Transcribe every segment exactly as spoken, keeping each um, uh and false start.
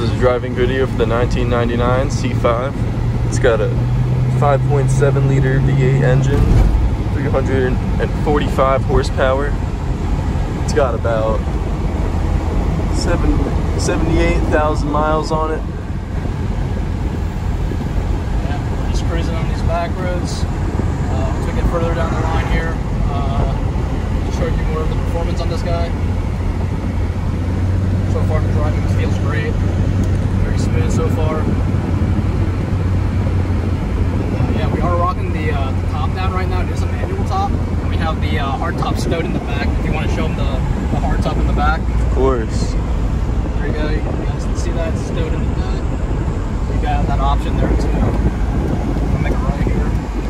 is a driving video for the nineteen ninety-nine C five. It's got a five point seven liter V eight engine, three hundred forty-five horsepower. It's got about seventy-eight thousand miles on it. Yeah, we're just cruising on these back roads. Uh, as we get further down the line here, uh, to show you more of the performance on this guy. So far the driving feels great, very smooth so far. Uh, yeah, we are rocking the, uh, the top down right now. It is a manual top, and we have the uh, hard top stowed in the back. If you want to show them the, the hard top in the back. Of course. There you go, you guys can see that stowed in the back. You got that option there too. I'll make it right here.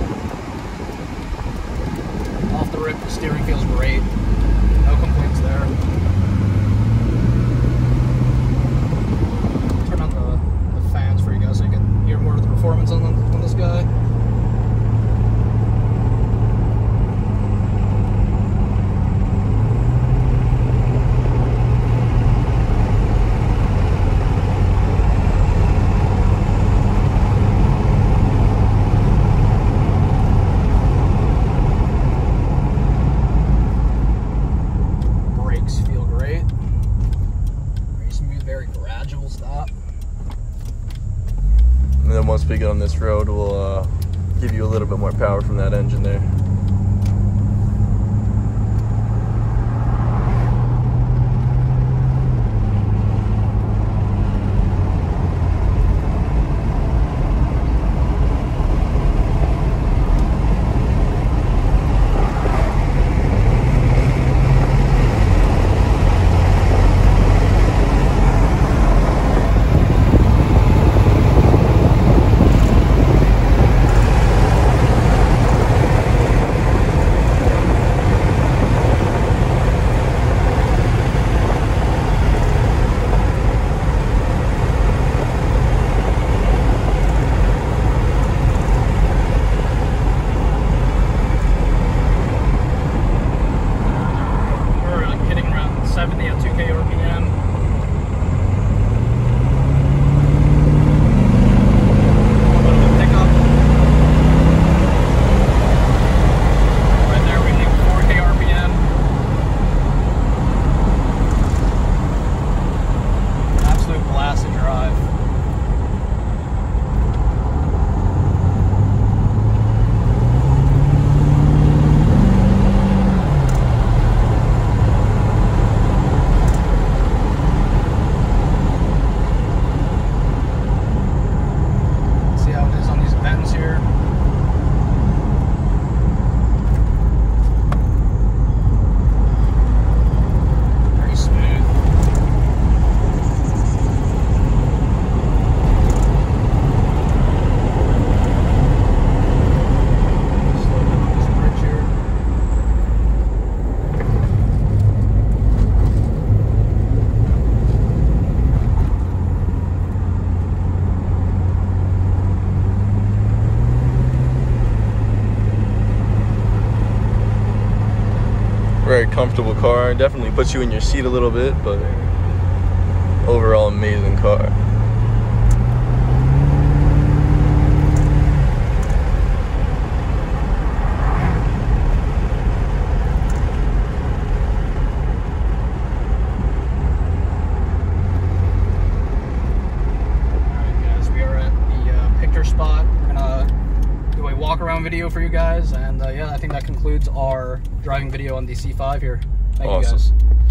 Off the rip, the steering feels great. No complaints there. So you can hear more of the performance on, the, on this guy. Brakes feel great. Very smooth, very gradual stop. And then once we get on this road, we'll uh, give you a little bit more power from that engine there. seventy at two K R P M. A little bit of pickup. Right there we hit four K R P M. Absolute blast to drive. Very comfortable car. Definitely puts you in your seat a little bit, but overall amazing car. Alright guys, we are at the uh, picture spot. We're gonna do a walk around video for you guys, and uh, yeah, I think that concludes our driving video on the C five here. Thank Awesome. you guys.